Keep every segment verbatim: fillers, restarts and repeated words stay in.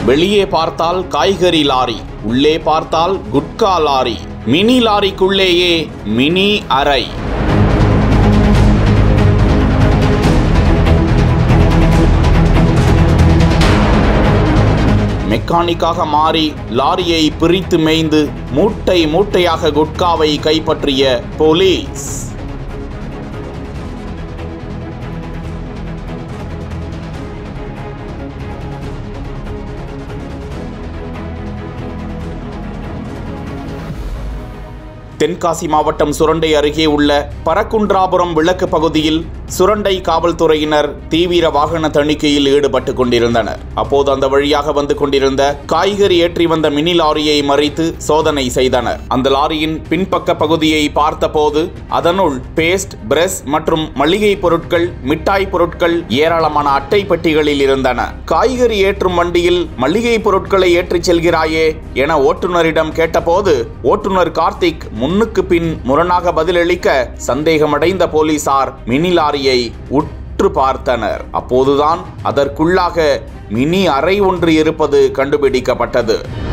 வெளியே பார்த்தால் காய்கறி லாரி, உள்ளே பார்த்தால் குட்கா லாரி. மினி லாரிக்குள்ளேயே மினி அறை. மெக்கானிக்காக மாறி லாரியை பிரித்து மேய்ந்து மூட்டை மூட்டையாக குட்காவை கைப்பற்றிய போலீஸ். தென்காசி மாவட்டம் சுரண்டை அருகே உள்ள பரக்குன்றாபுரம் விளக்கு பகுதியில் சுரண்டை காவல்துறையினர் தீவிர வாகன தணிக்கையில் ஈடுபட்டு கொண்டிருந்தனர். அப்போது அந்த வழியாக வந்து கொண்டிருந்த காய்கறி ஏற்றி வந்த மினி லாரியை மறித்து சோதனை செய்தனர். அந்த லாரியின் பின்பக்க பகுதியை பார்த்தபோது அதனுள் பேஸ்ட், பிரஷ் மற்றும் மளிகை பொருட்கள், மிட்டாய் பொருட்கள் ஏராளமான அட்டை பெட்டிகளில் இருந்தன. காய்கறி ஏற்றும் வண்டியில் மளிகை பொருட்களை ஏற்றிச் செல்கிறாயே என ஓட்டுநரிடம் கேட்டபோது ஓட்டுநர் கார்த்திக் முன்னுக்கு பின் முரணாக பதிலளிக்க சந்தேகமடைந்த போலீசார் மினி லாரியை உற்று பார்த்தனர். அப்போதுதான் அதற்குள்ளாக மினி அறை ஒன்று இருப்பது கண்டுபிடிக்கப்பட்டது.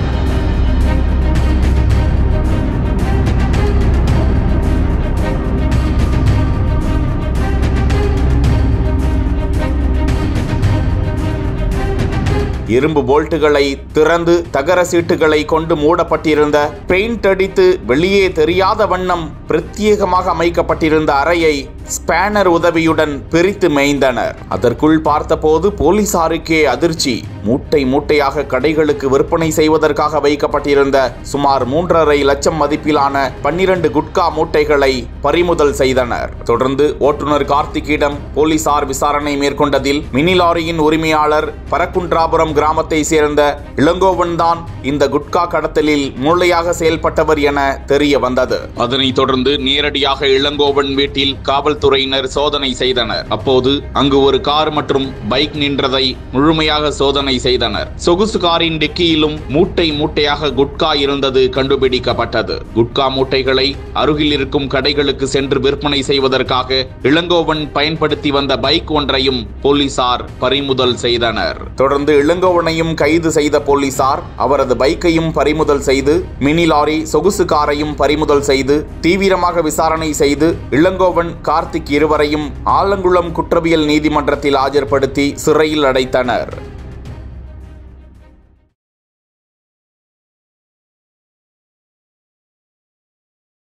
இரும்பு போல்ட்டுகளை திறந்து தகர சீட்டுகளை கொண்டு மூடப்பட்டிருந்த, பெயிண்ட் அடித்து வெளியே தெரியாத வண்ணம் பிரத்யேகமாக அமைக்கப்பட்டிருந்த அறையை ஸ்பேனர் உதவியுடன் பிரித்து மேய்ந்தனர். அதற்குள் பார்த்தபோது போலீசாருக்கே அதிர்ச்சி. மூட்டை மூட்டையாக கடைகளுக்கு விற்பனை செய்வதற்காக வைக்கப்பட்டிருந்த சுமார் மூன்றரை லட்சம் மதிப்பிலான பன்னிரண்டு குட்கா மூட்டைகளை பறிமுதல் செய்தனர். தொடர்ந்து ஓட்டுநர் கார்த்திக்கிடம் போலீசார் விசாரணை மேற்கொண்டதில் மினி லாரியின் உரிமையாளர் பரக்குன்றாபுரம் கிராமத்தை சேர்ந்த இளங்கோவன் தான் இந்த குட்கா கடத்தலில் மூளையாக செயல்பட்டவர் என தெரிய வந்தது. அதனைத் தொடர்ந்து நேரடியாக இளங்கோவன் வீட்டில் காவல்துறையினர் சோதனை செய்தனர். அப்போது அங்கு ஒரு கார் மற்றும் பைக் நின்றதை முழுமையாக சோதனை செய்தனர். சொகுசு காரின் டிக்கியிலும் மூட்டை மூட்டையாக குட்கா இருந்தது கண்டுபிடிக்கப்பட்டது. குட்கா மூட்டைகளை அருகில் இருக்கும் கடைகளுக்கு சென்று விற்பனை செய்வதற்காக இளங்கோவன் பயன்படுத்தி வந்த பைக் ஒன்றையும் போலீசார் பறிமுதல் செய்தனர். தொடர்ந்து இளங்கோவனையும் கைது செய்த போலீசார் அவரது பைக்கையும் பறிமுதல் செய்து மினி லாரி, சொகுசு காரையும் பறிமுதல் செய்து தீவிரமாக விசாரணை செய்து இளங்கோவன், கார்த்திக் இருவரையும் ஆலங்குளம் குற்றவியல் நீதிமன்றத்தில் ஆஜர்படுத்தி சிறையில் அடைத்தனர்.